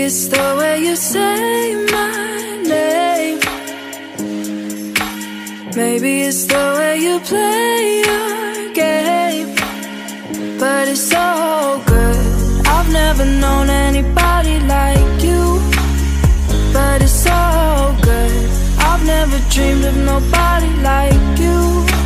it's the way you say my name. Maybe it's the way you play your game. But it's so good, I've never known anybody like you. But it's so good, I've never dreamed of nobody like you.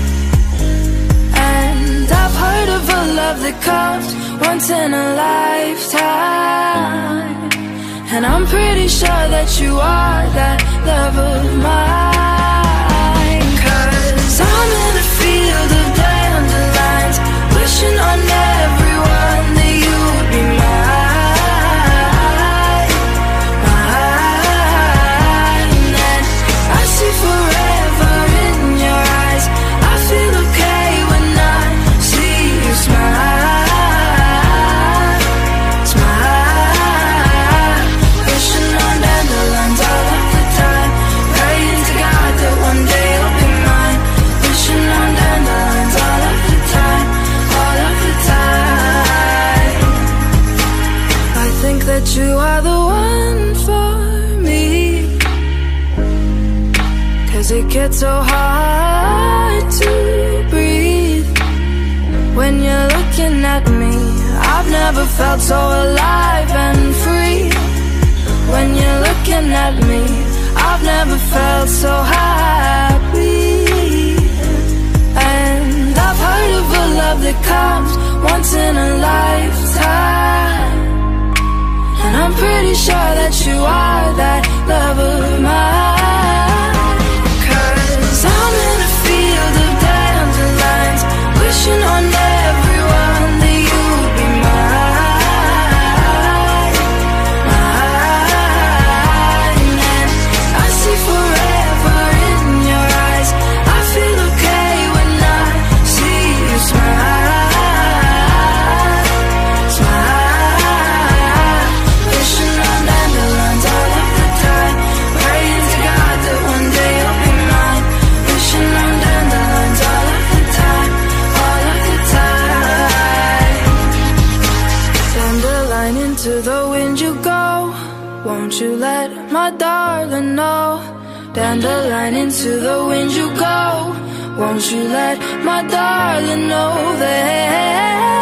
And I've heard of a love that comes once in a lifetime, and I'm pretty sure that you are that love of mine. 'Cause I'm in a field of dandelions, wishing on everyone that you would be mine, mine. And I see forever in your eyes. I feel okay when I see you smile, smile. Wishing on dandelions all of the time, praying to God that one day you'll be mine. Wishing on dandelions all of the time, all of the time. I think that you are the one for me, 'cause it gets so hard to breathe when you're looking at me. I've never felt so alive and free. When you're looking at me, I've never felt so happy. And I've heard of a love that comes once in a lifetime, and I'm pretty sure that you are that love of mine. 'Cause I'm in a field of dandelions, wishing on everyone that you would be mine, mine. And I see forever in your eyes. I feel okay when I see you smile, smile. Wishing on dandelions all of the time, praying to God that one day you'll be mine. Wishing on dandelions all of the time, all of the time. Dandelion, into the wind you go, won't you let my darling know? Dandelion, into the wind you go, won't you let my darling know that